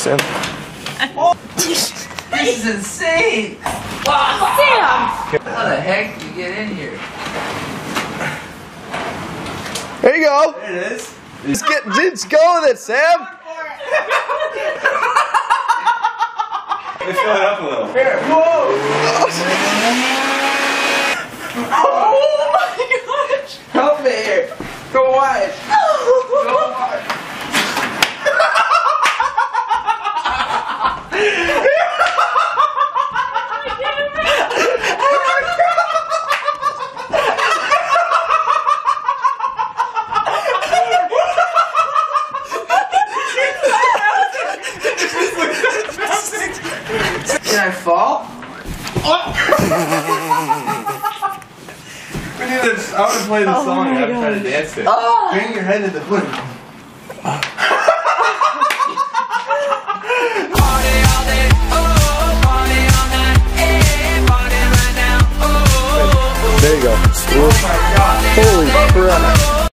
Sam. This is insane! Wow. Sam! How the heck did you get in here? There you go. There it is. Let's go with it, Sam. Let's fill it up a little. Here, whoa! Oh my gosh! Help me here! Go wide! Go wide! Can I fall? We need this. I want to play this song and I'm trying to dance to it. Oh. Bang your head into the hood. There you go. Oh my God. Holy